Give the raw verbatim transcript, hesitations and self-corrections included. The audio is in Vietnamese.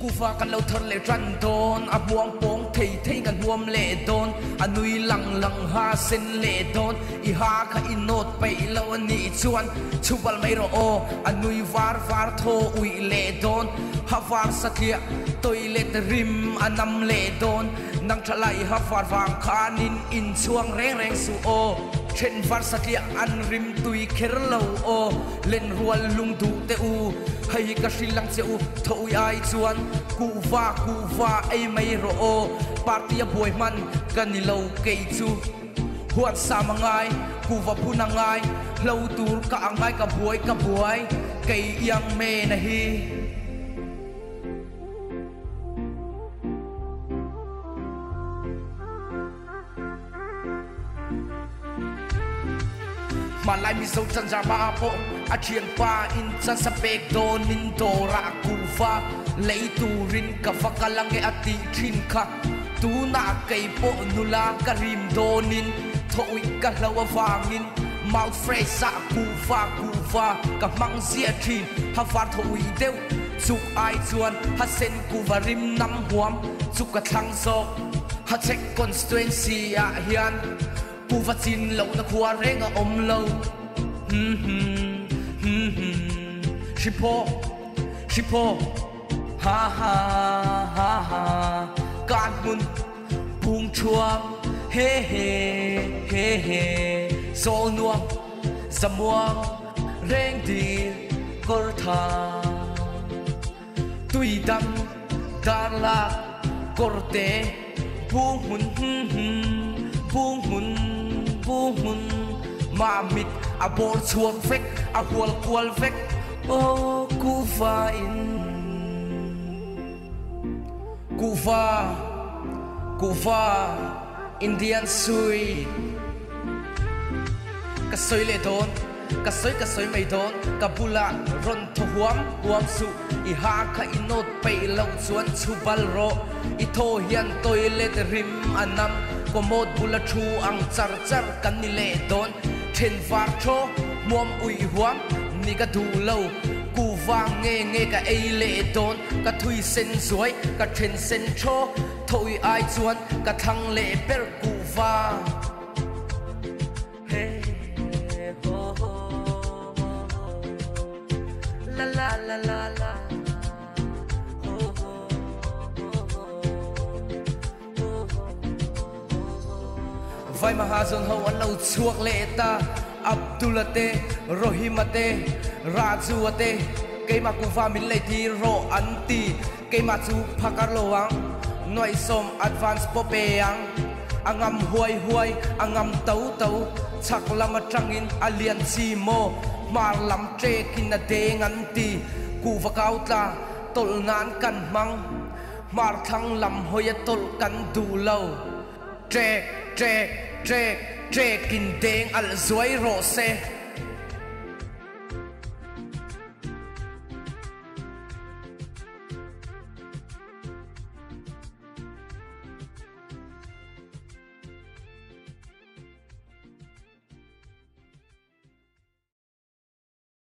va kan lo thon le tran don a buang pong thei thei kan huam le don anui lang lang ha sen le don I ha kha inot pai lo ani chuan chubal mai ro o anui var var tho ui le don ha var sathia toilet rim anam le don nang thalai ha var wang khanin in chuang reng reng su o chen var sathia an rim tui kher lo o len rual lung du te u hay ka silang che u thoi ai chuan ku va ku va ai mai ro o partia boy man kan lo ke chu huat sa mangai ku va punangai lo tur ka angai ka boy ka boy kai yang me na hi malai mi so chan ja ba po a chiang pa in chan sa pek do nin do ra ku va lei tu rin ka va ka lang e ati thin kha tu na kai po nula ka rim do nin thoi ka lawa wangin mau fresh sa ku va ku va ka mang sia thin ha va thoi deu chuk ai chuan ha sen ku va rim nam huam chuk ka thang so ha check constituency a hian ku va chin lo na khua reng a om lo hm hm hm hm shipo shipo ha ha ha ha kan mun pung chuang he he he he so nuang zamuang reng di kor tha tui dam dar la korte pung hun hm hm pung hun pung hun ma mit a bor chuak vek a hual kual vek o ku va in ku va ku va Indian sui ka soi le don ka soi ka soi mai don ka bula ron tho huam huam su I ha kha inot pe lo chuan chu bal ro I tho hian toilet rim anam komod bula thu ang char char kan ni le don then var tho muam ui huam ni ka du lo ku wang nge nge ka ei le don ka thui sen zuai ka then sen tho thoi ai chuan ka thang le per ku va he ho ho la la la la la vai mahazon ho an lo chuak le ta Abdulate Rohimate Rajuate keima ku va min le ti ro anti keima chu phakar lowang noi som advance popeang angam huai huai angam tau tau chak lama trangin alian chi mo mar lam tre kin de nganti ku va kautla tol nan kan mang mar thang lam hoya tol kan du lo tre tre tre tre kin deng al zuai ro se